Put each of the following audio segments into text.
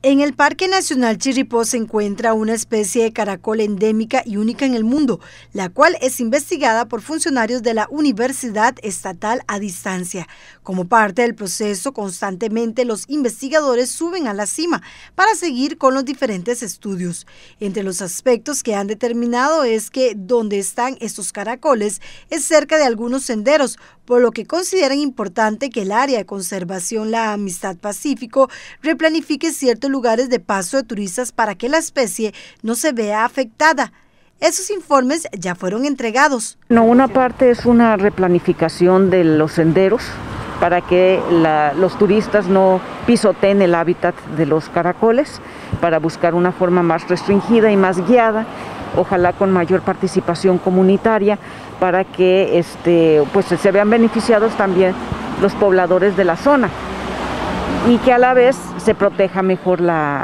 En el Parque Nacional Chirripó se encuentra una especie de caracol endémica y única en el mundo, la cual es investigada por funcionarios de la Universidad Estatal a distancia. Como parte del proceso, constantemente los investigadores suben a la cima para seguir con los diferentes estudios. Entre los aspectos que han determinado es que donde están estos caracoles es cerca de algunos senderos, por lo que consideran importante que el área de conservación La Amistad Pacífico replanifique ciertos lugares de paso de turistas para que la especie no se vea afectada. Esos informes ya fueron entregados. Una parte es una replanificación de los senderos para que los turistas no pisoteen el hábitat de los caracoles, para buscar una forma más restringida y más guiada, ojalá con mayor participación comunitaria, para que pues se vean beneficiados también los pobladores de la zona y que a la vez se proteja mejor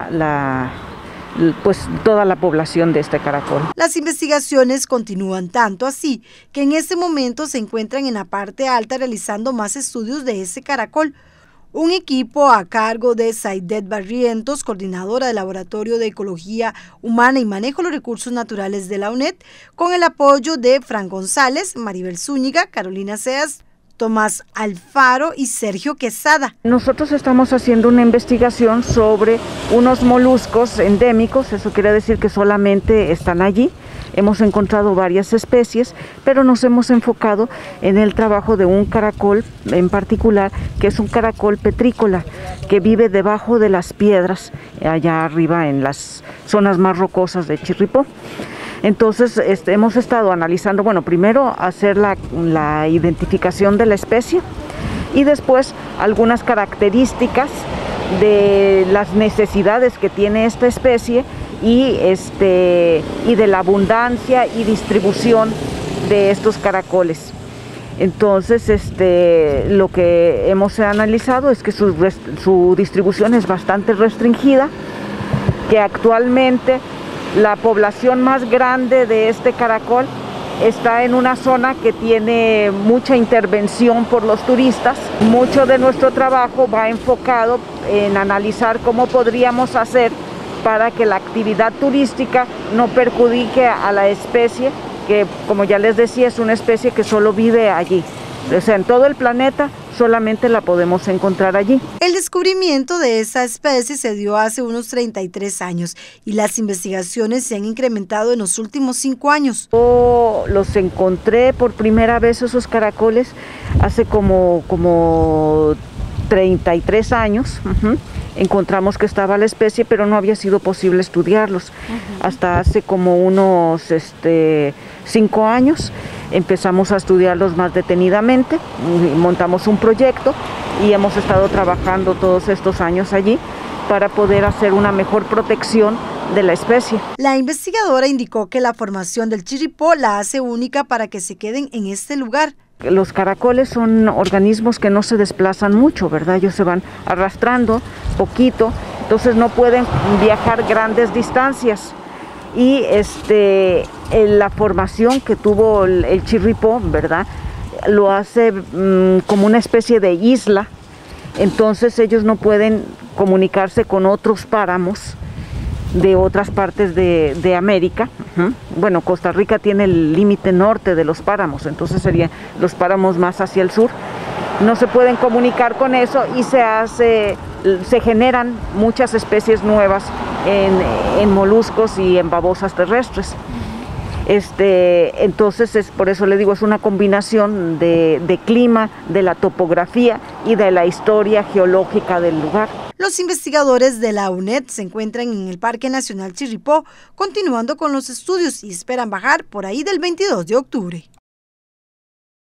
pues toda la población de este caracol. Las investigaciones continúan tanto así que en este momento se encuentran en la parte alta realizando más estudios de este caracol. Un equipo a cargo de Saidet Barrientos, coordinadora del Laboratorio de Ecología Humana y Manejo de los Recursos Naturales de la UNED, con el apoyo de Fran González, Maribel Zúñiga, Carolina Seas, Tomás Alfaro y Sergio Quesada. Nosotros estamos haciendo una investigación sobre unos moluscos endémicos, eso quiere decir que solamente están allí. Hemos encontrado varias especies, pero nos hemos enfocado en el trabajo de un caracol en particular, que es un caracol petrícola, que vive debajo de las piedras, allá arriba en las zonas más rocosas de Chirripó. Entonces hemos estado analizando, primero hacer la identificación de la especie y después algunas características de las necesidades que tiene esta especie y de la abundancia y distribución de estos caracoles. Entonces lo que hemos analizado es que su distribución es bastante restringida, que actualmente la población más grande de este caracol está en una zona que tiene mucha intervención por los turistas. Mucho de nuestro trabajo va enfocado en analizar cómo podríamos hacer para que la actividad turística no perjudique a la especie, que como ya les decía es una especie que solo vive allí. O sea, en todo el planeta solamente la podemos encontrar allí. El descubrimiento de esta especie se dio hace unos 33 años y las investigaciones se han incrementado en los últimos 5 años. Yo los encontré por primera vez, esos caracoles, hace como 33 años. Encontramos que estaba la especie, pero no había sido posible estudiarlos. Hasta hace como unos 5 años empezamos a estudiarlos más detenidamente, montamos un proyecto y hemos estado trabajando todos estos años allí para poder hacer una mejor protección de la especie. La investigadora indicó que la formación del chirripó la hace única para que se queden en este lugar. Los caracoles son organismos que no se desplazan mucho, ¿verdad? Ellos se van arrastrando poquito, entonces no pueden viajar grandes distancias. Y la formación que tuvo el chirripó, ¿verdad?, lo hace como una especie de isla. Entonces ellos no pueden comunicarse con otros páramos de otras partes de América. Bueno, Costa Rica tiene el límite norte de los páramos, entonces serían los páramos más hacia el sur. No se pueden comunicar con eso y se generan muchas especies nuevas en moluscos y en babosas terrestres. Entonces por eso le digo, es una combinación de clima, de la topografía y de la historia geológica del lugar. Los investigadores de la UNED se encuentran en el Parque Nacional Chirripó, continuando con los estudios y esperan bajar por ahí del 22 de octubre.